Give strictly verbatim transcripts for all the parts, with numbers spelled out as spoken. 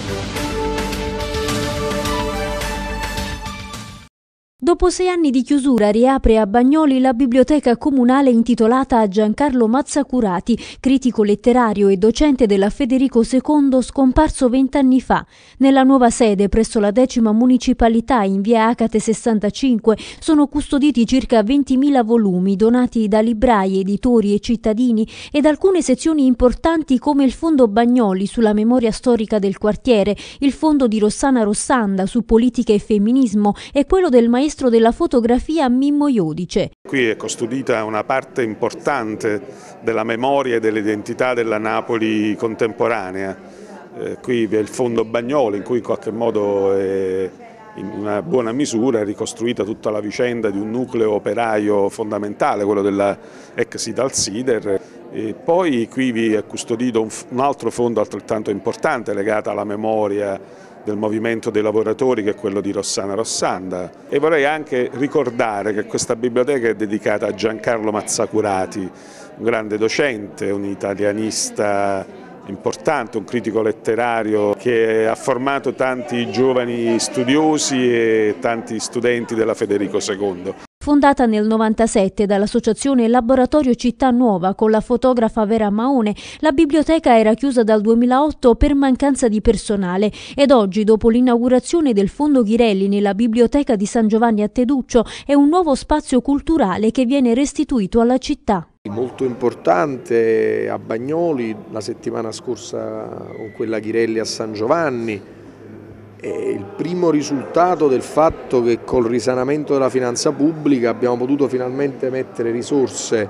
Dopo sei anni di chiusura riapre a Bagnoli la biblioteca comunale intitolata a Giancarlo Mazzacurati, critico letterario e docente della Federico secondo, scomparso vent'anni fa. Nella nuova sede presso la decima municipalità in via Acate sessantacinque sono custoditi circa ventimila volumi donati da librai, editori e cittadini ed alcune sezioni importanti come il Fondo Bagnoli sulla memoria storica del quartiere, il Fondo di Rossana Rossanda su politica e femminismo e quello del maestro della fotografia Mimmo Iodice. Qui è custodita una parte importante della memoria e dell'identità della Napoli contemporanea. Eh, qui vi è il Fondo Bagnoli in cui in qualche modo è in una buona misura è ricostruita tutta la vicenda di un nucleo operaio fondamentale, quello della ex Italsider. E poi qui vi è custodito un, un altro fondo altrettanto importante legato alla memoria del movimento dei lavoratori, che è quello di Rossana Rossanda. E vorrei anche ricordare che questa biblioteca è dedicata a Giancarlo Mazzacurati, un grande docente, un italianista importante, un critico letterario che ha formato tanti giovani studiosi e tanti studenti della Federico secondo. Fondata nel novantasette dall'associazione Laboratorio Città Nuova con la fotografa Vera Maone, la biblioteca era chiusa dal duemilaotto per mancanza di personale ed oggi, dopo l'inaugurazione del Fondo Ghirelli nella biblioteca di San Giovanni a Teduccio, è un nuovo spazio culturale che viene restituito alla città. Molto importante a Bagnoli la settimana scorsa con quella Ghirelli a San Giovanni. È il primo risultato del fatto che col risanamento della finanza pubblica abbiamo potuto finalmente mettere risorse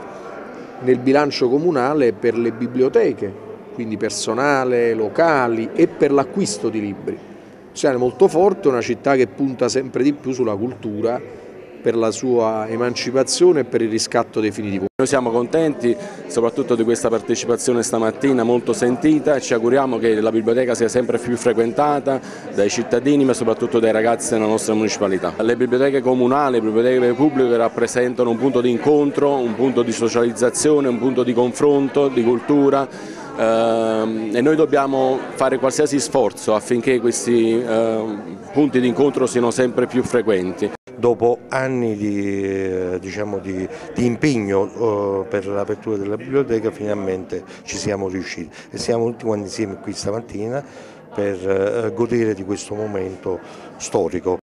nel bilancio comunale per le biblioteche, quindi personale, locali e per l'acquisto di libri. Cioè, è molto forte, una città che punta sempre di più sulla cultura per la sua emancipazione e per il riscatto definitivo. Noi siamo contenti soprattutto di questa partecipazione stamattina molto sentita e ci auguriamo che la biblioteca sia sempre più frequentata dai cittadini ma soprattutto dai ragazzi della nostra municipalità. Le biblioteche comunali, le biblioteche pubbliche rappresentano un punto di incontro, un punto di socializzazione, un punto di confronto, di cultura eh, e noi dobbiamo fare qualsiasi sforzo affinché questi eh, punti di incontro siano sempre più frequenti. Dopo anni di, diciamo, di, di impegno eh, per l'apertura della biblioteca finalmente ci siamo riusciti e siamo tutti quanti insieme qui stamattina per eh, godere di questo momento storico.